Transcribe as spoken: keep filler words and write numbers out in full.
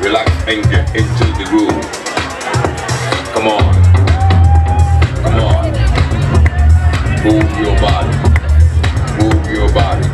relax and get into the groove. Come on, come on. Move your body, move your body.